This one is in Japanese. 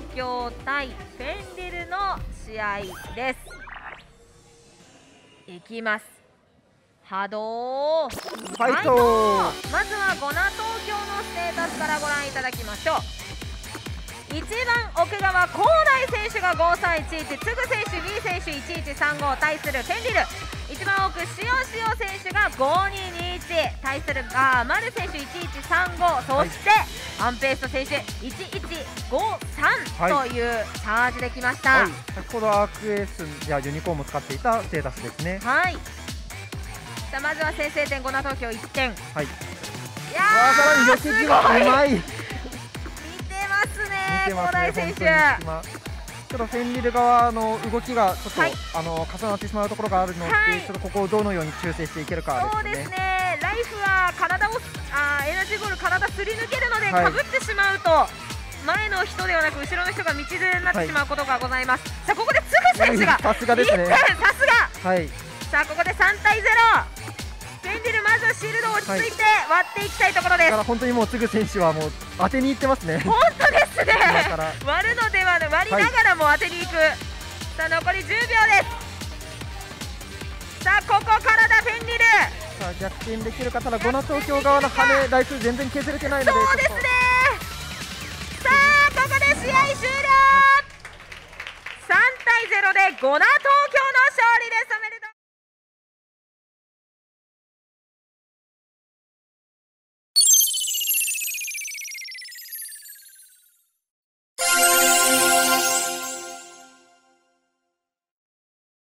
京対フェンリルの試合です。いきます。波動ファイト。まずはゴナ東京のステータスからご覧いただきましょう。一番奥側、高大選手が5311、つぐ選手、B 選手1135対するフェンリル。一番奥、しおしお選手が5221対する丸選手1135、そして、アンペースト選手1153というチャージできました。 先ほどアークエースやユニコーンも使っていたステータスですね。 さあまずは先制点、ゴナ東京1点。いやー、さらに寄せ際うまい。 高大選手、 ちょっとフェンリル側の動きがちょっと、重なってしまうところがあるので、ちょっとここをどのように修正していけるかですね。 そうですね、ライフは体をエナジーボール体すり抜けるので、かぶってしまうと前の人ではなく後ろの人が道連れになってしまうことがございます。さあここでつぐ選手がさすがですね。 さすが。さあここで3対0。フェンリル、まずはシールドを落ち着いて割っていきたいところです。 本当にもうつぐ選手はもう当てにいってますね。 本当ですね。割るのでは割りながらも当てにいく。さあ残り10秒です。さあここからだフェンリル。 さあ逆転できるか。ただゴナ東京側の羽台数全然削れてないので。 そうですね。さあここで試合終了。3対0でゴナ東